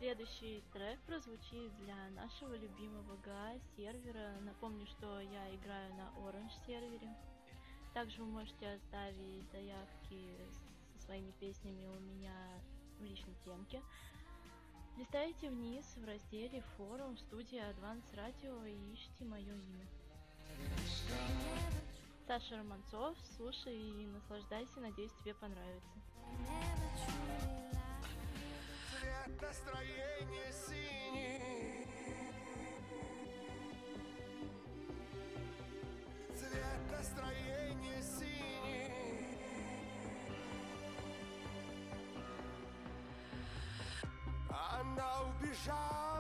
Следующий трек прозвучит для нашего любимого ГА сервера. Напомню, что я играю на Orange сервере. Также вы можете оставить заявки со своими песнями у меня в личной темке. Листайте вниз в разделе форум студия Advance Radio и ищите мое имя. Саша Романцов, слушай и наслаждайся, надеюсь, тебе понравится. Цвет настроения синий, цвет настроения синий. Она убежала.